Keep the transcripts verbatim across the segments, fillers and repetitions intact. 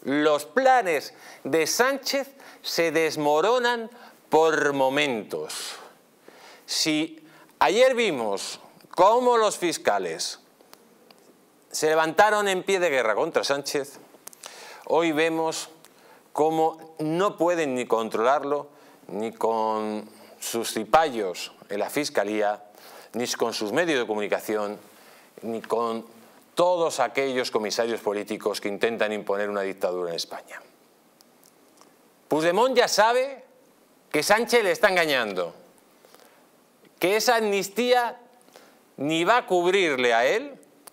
los planes de Sánchez se desmoronan por momentos. Si ayer vimos cómo los fiscales se levantaron en pie de guerra contra Sánchez, hoy vemos cómo no pueden ni controlarlo, ni con sus cipayos en la Fiscalía, ni con sus medios de comunicación, ni con todos aquellos comisarios políticos que intentan imponer una dictadura en España. Puigdemont ya sabe que Sánchez le está engañando, que esa amnistía ni va a cubrirle a él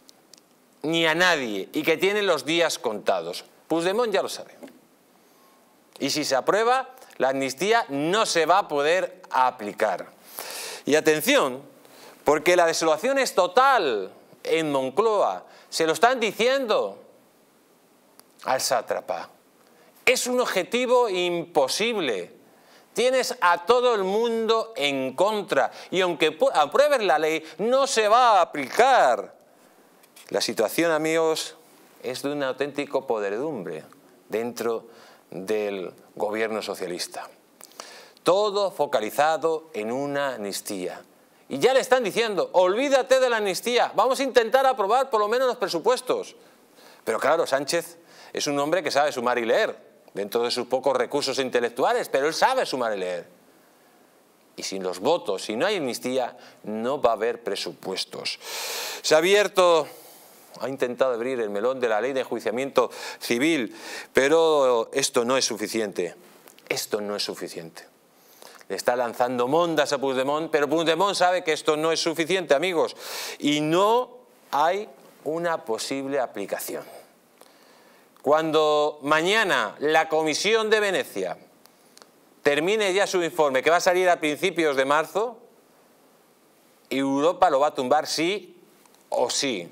ni a nadie y que tiene los días contados. Puigdemont ya lo sabe. Y si se aprueba, la amnistía no se va a poder aplicar. Y atención, porque la desolación es total en Moncloa. Se lo están diciendo al sátrapa. Es un objetivo imposible. Tienes a todo el mundo en contra y aunque aprueben la ley, no se va a aplicar. La situación, amigos, es de un auténtico podredumbre dentro del gobierno socialista. Todo focalizado en una amnistía. Y ya le están diciendo, olvídate de la amnistía, vamos a intentar aprobar por lo menos los presupuestos. Pero claro, Sánchez es un hombre que sabe sumar y leer, dentro de sus pocos recursos intelectuales, pero él sabe sumar y leer. Y sin los votos, si no hay amnistía, no va a haber presupuestos. Se ha abierto, ha intentado abrir el melón de la ley de enjuiciamiento civil, pero esto no es suficiente. Esto no es suficiente. Le está lanzando mondas a Puigdemont, pero Puigdemont sabe que esto no es suficiente, amigos, y no hay una posible aplicación. Cuando mañana la Comisión de Venecia termine ya su informe, que va a salir a principios de marzo, Europa lo va a tumbar sí o sí.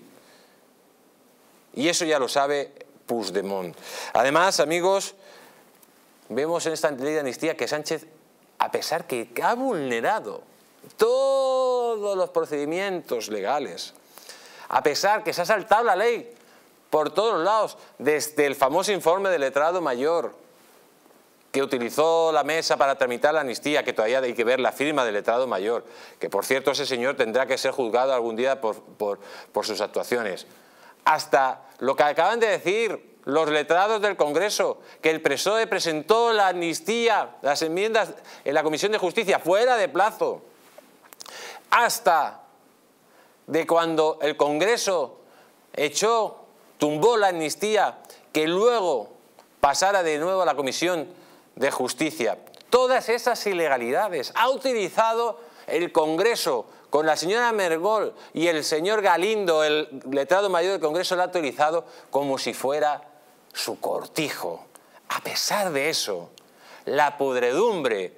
Y eso ya lo sabe Puigdemont. Además, amigos, vemos en esta ley de amnistía que Sánchez, a pesar que ha vulnerado todos los procedimientos legales, a pesar que se ha saltado la ley por todos los lados, desde el famoso informe del letrado mayor que utilizó la mesa para tramitar la amnistía, que todavía hay que ver la firma del letrado mayor, que por cierto ese señor tendrá que ser juzgado algún día por, por, por sus actuaciones, hasta lo que acaban de decir los letrados del Congreso, que el P S O E presentó la amnistía, las enmiendas en la Comisión de Justicia fuera de plazo, hasta de cuando el Congreso echó, tumbó la amnistía, que luego pasara de nuevo a la Comisión de Justicia. Todas esas ilegalidades ha utilizado el Congreso con la señora Mergol y el señor Galindo, el letrado mayor del Congreso, lo ha utilizado como si fuera su cortijo. A pesar de eso, la podredumbre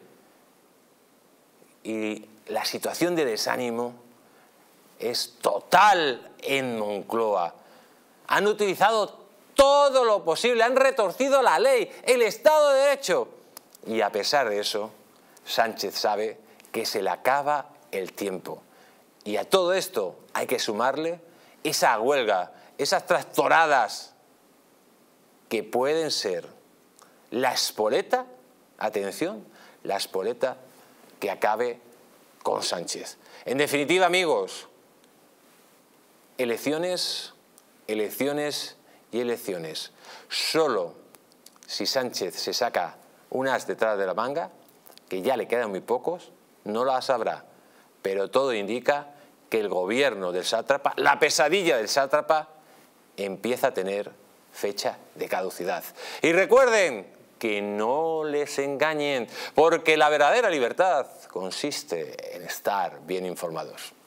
y la situación de desánimo es total en Moncloa. Han utilizado todo lo posible, han retorcido la ley, el Estado de Derecho. Y a pesar de eso, Sánchez sabe que se le acaba el tiempo. Y a todo esto hay que sumarle esa huelga, esas tractoradas que pueden ser la espoleta, atención, la espoleta que acabe con Sánchez. En definitiva, amigos, elecciones, elecciones y elecciones. Solo si Sánchez se saca unas detrás de la manga, que ya le quedan muy pocos, no las habrá. Pero todo indica que el gobierno del sátrapa, la pesadilla del sátrapa, empieza a tener fecha de caducidad. Y recuerden que no les engañen, porque la verdadera libertad consiste en estar bien informados.